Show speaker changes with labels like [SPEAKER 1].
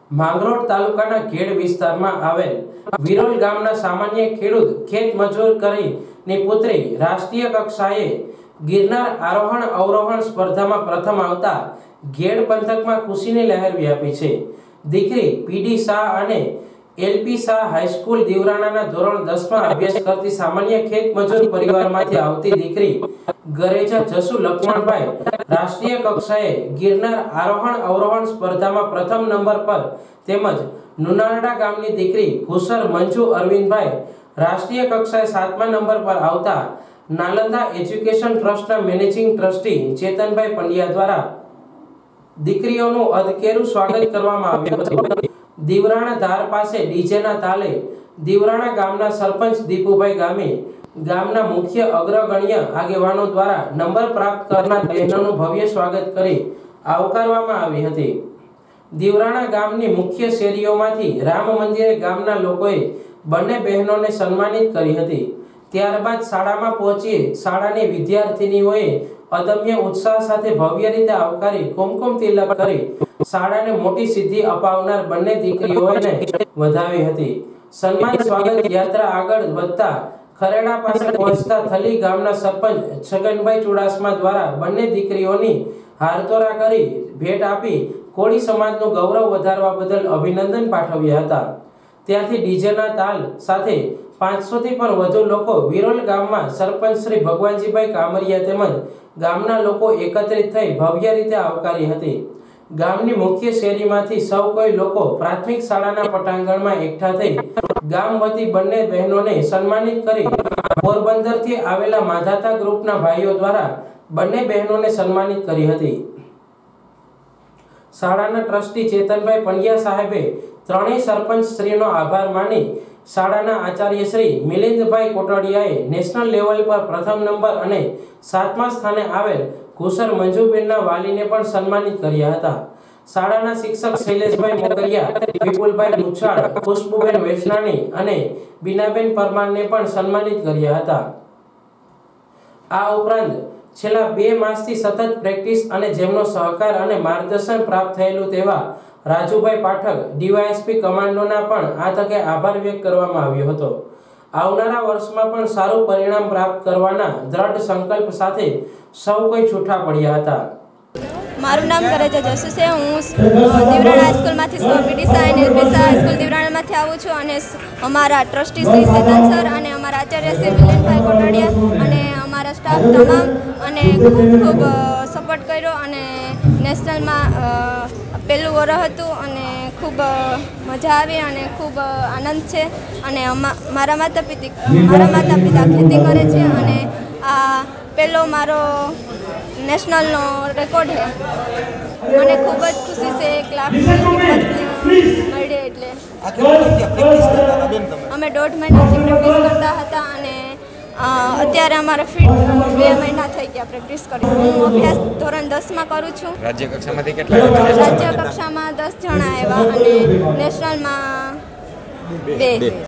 [SPEAKER 1] માંગરોળ તાલુકાના ઘેડ વિસ્તારમાં આવેલ વિરોલ ગામના સામાન્ય ખેડૂત ખેત મજૂર કરીને પુત્રી રાષ્ટ્રીય કક્ષાએ ગિરનાર આરોહણ અવરોહણ સ્પર્ધામાં પ્રથમ આવતા ઘેડ પંથકમાં ખુશીની લહેર વ્યાપી છે। દીકરી પીડી શાહ અને એલપી શાહ હાઈસ્કૂલ દીવરાણાના ધોરણ 10 માં અભ્યાસ કરતી સામાન્ય ખેત મજૂર પરિવારમાંથી આવતી દીકરી ગરેજા જસુ લક્ષ્મણભાઈ રાષ્ટ્રીય કક્ષાએ ગિરનાર આરોહણ અવરોહણ સ્પર્ધામાં પ્રથમ નંબર પર તેમજ નુનારડા ગામની દીકરી ખુસર મંજુ અરવિંદભાઈ રાષ્ટ્રીય કક્ષાએ 7મા નંબર પર આવતા નાલંદા એજ્યુકેશન ટ્રસ્ટના મેનેજિંગ ટ્રસ્ટી ચેતનભાઈ પંડ્યા દ્વારા દીકરીઓનું અધકેરું સ્વાગત કરવામાં આવ્યું હતું। દીવરાણા ધાર પાસે ડીજેના તાલે દીવરાણા ગામના સરપંચ દીપુભાઈ ગામે ગામના મુખ્ય અગ્રગણ્ય આગેવાનો દ્વારા નંબર પ્રાપ્ત કરનાર બહેનોનું ભવ્ય સ્વાગત કરી આવકારવામાં આવી હતી। દીવરાણા ગામની મુખ્ય શેરીઓમાંથી રામ મંદિરે ગામના લોકોએ બંને બહેનોને સન્માનિત કરી હતી। ત્યારબાદ શાળામાં પહોંચી શાળાની વિદ્યાર્થિનીઓએ અદમ્ય ઉત્સાહ સાથે ભવ્ય રીતે આવકારી કુમકુમ તિલક કરી શાળાને મોટી સિદ્ધિ અપાવનાર બંને દીકરીઓને વધાવી હતી। સન્માન સ્વાગત યાત્રા આગળ વધતા ખરેડા પાસે પહોંચતા થલી ગામના સરપંચ છગનભાઈ ચુડાસમા દ્વારા બંને દીકરીઓની હારતોરા કરી ભેટ આપી કોળી સમાજનું ગૌરવ વધારવા બદલ અભિનંદન પાઠવ્યા હતા। ત્યાંથી ડીજેના તાલ સાથે 500 થી પણ વધુ લોકો વિરોલ ગામમાં સરપંચ શ્રી ભગવાનજીભાઈ કામરિયા તેમજ ગામના લોકો એકત્રિત થઈ ભવ્ય રીતે આવકારી હતી। ગામની મુખ્ય શેરીમાંથી સૌ કોઈ લોકો પ્રાથમિક શાળાના પટાંગણમાં એકઠા થઈ ગામ વતી બંને બહેનોને સન્માનિત કરી પોરબંદરથી આવેલા માધાતા ગ્રુપના ભાઈઓ દ્વારા બંને બહેનોને સન્માનિત કરી હતી। શાળાના ટ્રસ્ટી ચેતનભાઈ પંડ્યા સાહેબે ત્રણેય સરપંચ શ્રીનો આભાર માની શાળાના આચાર્ય શ્રી મિલિંદભાઈ કોટડિયાએ નેશનલ લેવલ પર પ્રથમ નંબર અને 7મા સ્થાને આવેલ ખુસર મંજુબેનના વાલીને પણ સન્માનિત કર્યા હતા। શાળાના શિક્ષક શૈલેષભાઈ મોગરિયા, વિપુલભાઈ મુછાળ, ખુશ્બુબેન વૈષ્ણાણી અને બીનાબેન પરમારને પણ સન્માનિત કર્યા હતા। આ ઉપરાંત છેલ્લા 2 માસથી સતત પ્રેક્ટિસ અને જેમનો સહકાર અને માર્ગદર્શન પ્રાપ્ત થયેલું તેવા રાજુભાઈ પાઠક ડીવાયએસપી કમાન્ડોના પણ આ તકે આભાર વ્યક્ત કરવામાં આવ્યો હતો। આવનારા વર્ષમાં પણ સારું પરિણામ પ્રાપ્ત કરવાના દ્રઢ સંકલ્પ સાથે સૌ કોઈ છૂટા પડ્યા હતા।
[SPEAKER 2] મારું નામ ગરેજા જસુ છે। હું દીવરાણા હાઈસ્કૂલમાંથી પીડી શાહ અને એલપી શાહ હાઈસ્કૂલ દીવરાણામાંથી આવું છું અને અમારા ટ્રસ્ટી શ્રી ચેતન સર અને અમારા આચાર્ય શ્રી મિલિંદભાઈ કોટડિયા અને અમારા સ્ટાફ તમામ અને ખૂબ સપોર્ટ કર્યો અને નેશનલમાં પહેલું વરસ હતું અને ખૂબ મજા આવી અને ખૂબ આનંદ છે અને મારા માતા પિતા ખેતી કરે છે અને આ પહેલો મારો નેશનલનો રેકોર્ડ છે। મને ખૂબ જ ખુશી છે। 1 લાખ મળે એટલે અમે 1.5 મહિનાથી પ્રેક્ટિસ કરતા હતા અને અત્યારે અમારે ફિટ 2 મહિના થઈ ગયા પ્રેક્ટિસ કરી। હું અભ્યાસ ધોરણ 10માં કરું છું।
[SPEAKER 3] રાજ્ય કક્ષામાંથી કેટલા?
[SPEAKER 2] રાજ્ય કક્ષામાં 10 જણા આવ્યા અને નેશનલમાં 2।